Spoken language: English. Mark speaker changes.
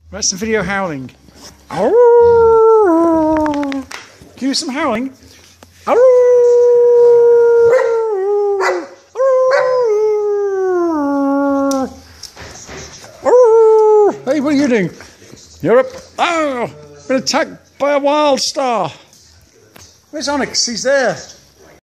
Speaker 1: That's some video howling. Can you do some howling? Hey, what are you doing? You're up. Oh, been attacked by a wild star. Where's Onyx? He's there.